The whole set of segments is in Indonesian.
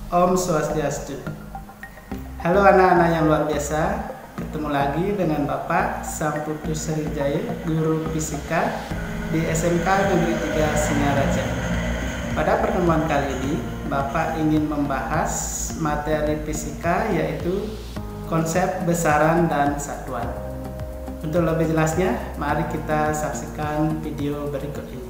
Om Swastiastu. Halo anak-anak yang luar biasa, ketemu lagi dengan Bapak Samputu Srijaya, guru fisika di SMK Negeri 3 Singaraja. Pada pertemuan kali ini, Bapak ingin membahas materi fisika yaitu konsep besaran dan satuan. Untuk lebih jelasnya, mari kita saksikan video berikut ini.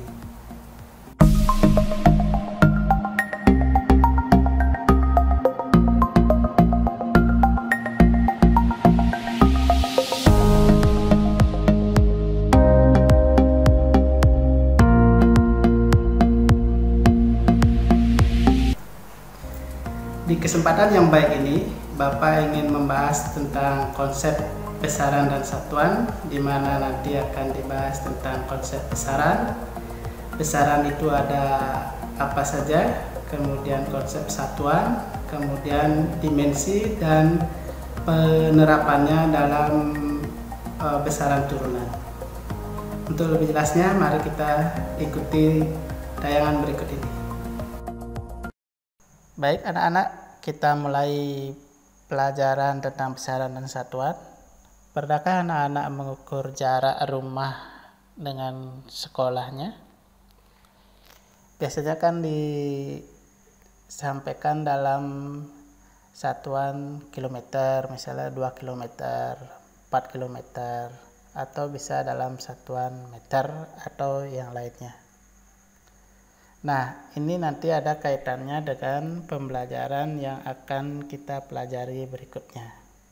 Di kesempatan yang baik ini, Bapak ingin membahas tentang konsep besaran dan satuan, di mana nanti akan dibahas tentang konsep besaran. Besaran itu ada apa saja, kemudian konsep satuan, kemudian dimensi dan penerapannya dalam besaran turunan. Untuk lebih jelasnya, mari kita ikuti tayangan berikut ini. Baik anak-anak, kita mulai pelajaran tentang besaran dan satuan. Pernahkah anak-anak mengukur jarak rumah dengan sekolahnya? Biasanya kan disampaikan dalam satuan kilometer, misalnya 2 kilometer, 4 kilometer, atau bisa dalam satuan meter atau yang lainnya. Nah, ini nanti ada kaitannya dengan pembelajaran yang akan kita pelajari berikutnya.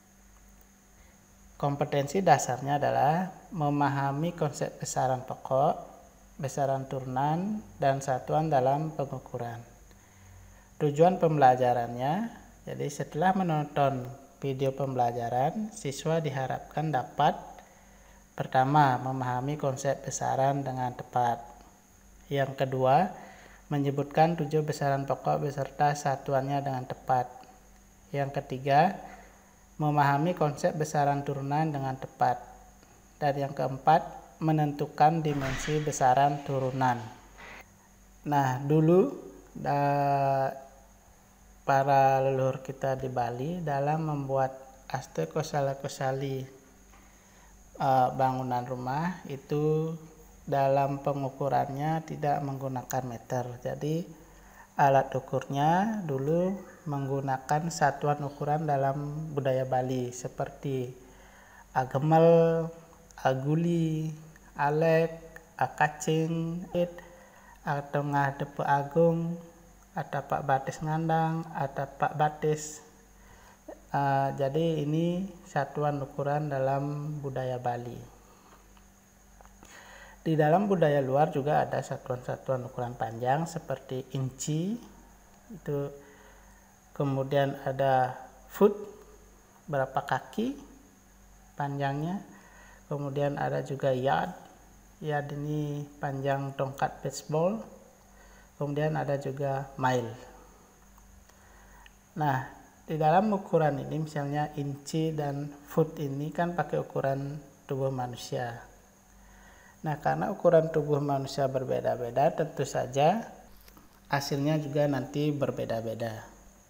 Kompetensi dasarnya adalah memahami konsep besaran pokok, besaran turunan, dan satuan dalam pengukuran. Tujuan pembelajarannya, jadi setelah menonton video pembelajaran, siswa diharapkan dapat pertama, memahami konsep besaran dengan tepat. Yang kedua, menyebutkan 7 besaran pokok beserta satuannya dengan tepat. Yang ketiga, memahami konsep besaran turunan dengan tepat. Dan yang keempat, menentukan dimensi besaran turunan. Nah, dulu para leluhur kita di Bali dalam membuat astekosala-kosali bangunan rumah itu dalam pengukurannya tidak menggunakan meter. Jadi alat ukurnya dulu menggunakan satuan ukuran dalam budaya Bali seperti agemel, aguli, alek, akacing, atengah depe agung, atapak batis ngandang, atapak batis. Jadi ini satuan ukuran dalam budaya Bali. Di dalam budaya luar juga ada satuan-satuan ukuran panjang seperti inci, itu kemudian ada foot, berapa kaki panjangnya, kemudian ada juga yard, yard ini panjang tongkat baseball, kemudian ada juga mile. Nah, di dalam ukuran ini misalnya inci dan foot ini kan pakai ukuran tubuh manusia. Nah, karena ukuran tubuh manusia berbeda-beda, tentu saja hasilnya juga nanti berbeda-beda.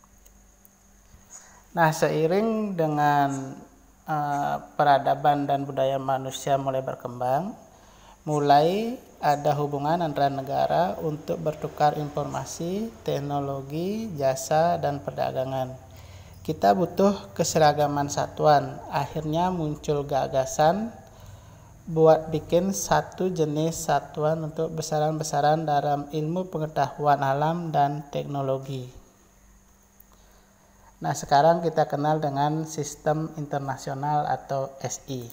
Nah, seiring dengan peradaban dan budaya manusia mulai berkembang, mulai ada hubungan antara negara untuk bertukar informasi, teknologi, jasa, dan perdagangan. Kita butuh keseragaman satuan. Akhirnya muncul gagasan buat bikin satu jenis satuan untuk besaran-besaran dalam ilmu pengetahuan alam dan teknologi. Nah, sekarang kita kenal dengan sistem internasional atau SI.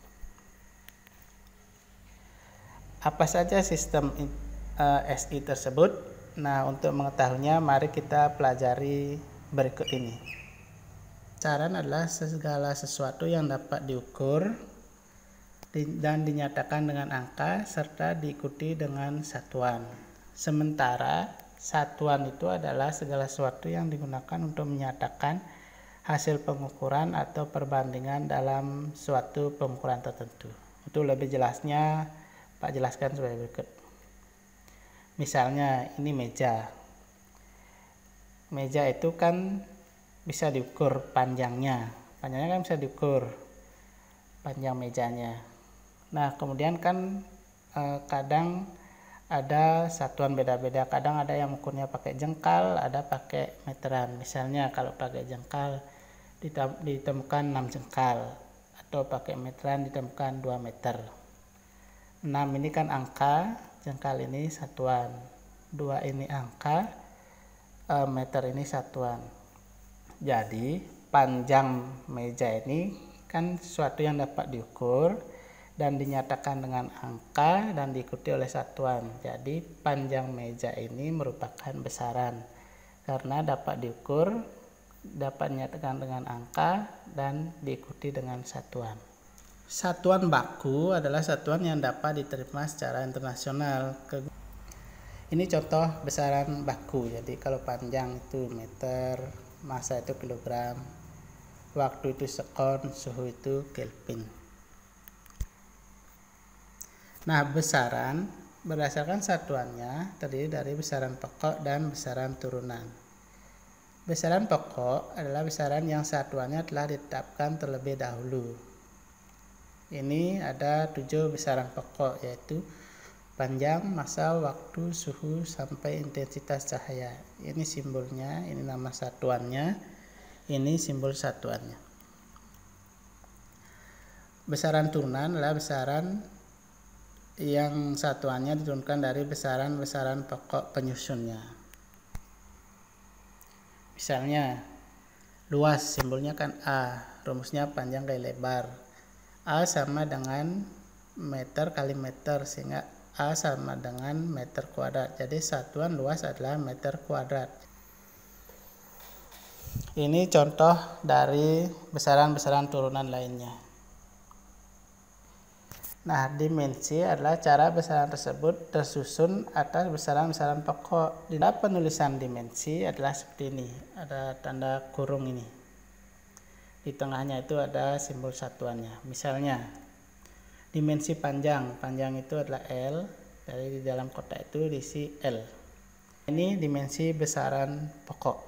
Apa saja sistem SI tersebut? Nah, untuk mengetahuinya mari kita pelajari berikut ini. Besaran adalah segala sesuatu yang dapat diukur dan dinyatakan dengan angka serta diikuti dengan satuan. Sementara satuan itu adalah segala sesuatu yang digunakan untuk menyatakan hasil pengukuran atau perbandingan dalam suatu pengukuran tertentu. Untuk lebih jelasnya Pak jelaskan sebagai berikut. Misalnya ini meja. meja itu kan bisa diukur panjangnya kan bisa diukur panjang mejanya. Nah kemudian kan kadang ada satuan beda-beda, kadang ada yang ukurnya pakai jengkal, ada pakai meteran. Misalnya kalau pakai jengkal ditemukan 6 jengkal, atau pakai meteran ditemukan 2 meter. 6 ini kan angka, jengkal ini satuan, 2 ini angka, meter ini satuan. Jadi panjang meja ini kan sesuatu yang dapat diukur dan dinyatakan dengan angka dan diikuti oleh satuan. Jadi panjang meja ini merupakan besaran karena dapat diukur, dapat dinyatakan dengan angka dan diikuti dengan satuan. Satuan baku adalah satuan yang dapat diterima secara internasional. Ini contoh besaran baku. Jadi kalau panjang itu meter, massa itu kilogram, waktu itu sekon, suhu itu Kelvin. Nah, besaran berdasarkan satuannya terdiri dari besaran pokok dan besaran turunan. Besaran pokok adalah besaran yang satuannya telah ditetapkan terlebih dahulu. Ini ada 7 besaran pokok, yaitu panjang, massa, waktu, suhu, sampai intensitas cahaya. Ini simbolnya, ini nama satuannya, ini simbol satuannya. Besaran turunan adalah besaran yang satuannya diturunkan dari besaran-besaran pokok penyusunnya. Misalnya luas, simbolnya kan A, rumusnya panjang kali lebar. A sama dengan meter kali meter, sehingga A sama dengan meter kuadrat. Jadi satuan luas adalah meter kuadrat. Ini contoh dari besaran-besaran turunan lainnya. Nah, dimensi adalah cara besaran tersebut tersusun atas besaran-besaran pokok. Di dalam penulisan dimensi adalah seperti ini, ada tanda kurung ini. Di tengahnya itu ada simbol satuannya. Misalnya, dimensi panjang itu adalah L, dari di dalam kotak itu diisi L. Ini dimensi besaran pokok.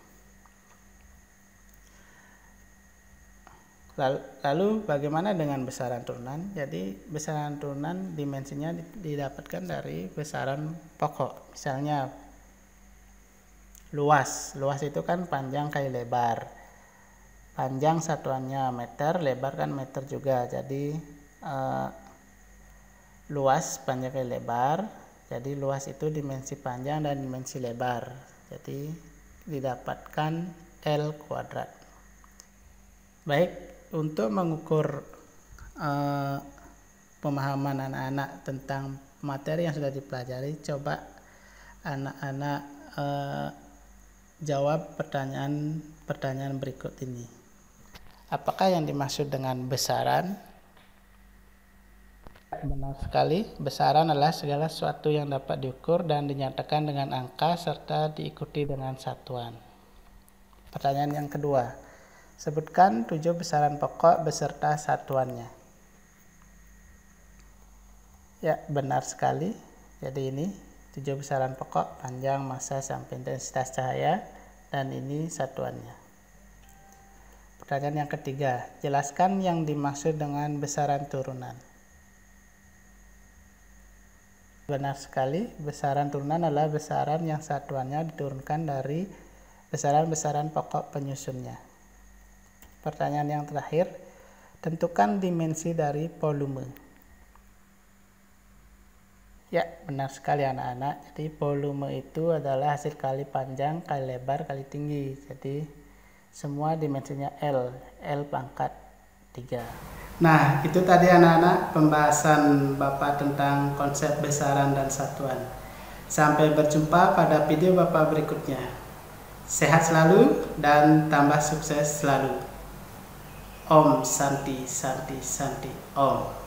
Lalu bagaimana dengan besaran turunan? Jadi besaran turunan dimensinya didapatkan dari besaran pokok. Misalnya luas itu kan panjang kali lebar. Panjang satuannya meter, lebar kan meter juga. Jadi luas panjang kali lebar. Jadi luas itu dimensi panjang dan dimensi lebar. Jadi didapatkan L kuadrat. Baik. Untuk mengukur pemahaman anak-anak tentang materi yang sudah dipelajari, coba anak-anak jawab pertanyaan berikut ini. Apakah yang dimaksud dengan besaran? Benar sekali, besaran adalah segala sesuatu yang dapat diukur dan dinyatakan dengan angka serta diikuti dengan satuan. Pertanyaan yang kedua. Sebutkan 7 besaran pokok beserta satuannya. Ya, benar sekali. Jadi ini 7 besaran pokok, panjang, massa, sampai intensitas cahaya, dan ini satuannya. Pertanyaan yang ketiga, jelaskan yang dimaksud dengan besaran turunan. Benar sekali, besaran turunan adalah besaran yang satuannya diturunkan dari besaran-besaran pokok penyusunnya. Pertanyaan yang terakhir, tentukan dimensi dari volume. Ya, benar sekali anak-anak. Jadi volume itu adalah hasil kali panjang, kali lebar, kali tinggi. Jadi semua dimensinya L pangkat 3. Nah, itu tadi anak-anak pembahasan Bapak tentang konsep besaran dan satuan. Sampai berjumpa pada video Bapak berikutnya. Sehat selalu dan tambah sukses selalu. Om Santi Santi Santi Om.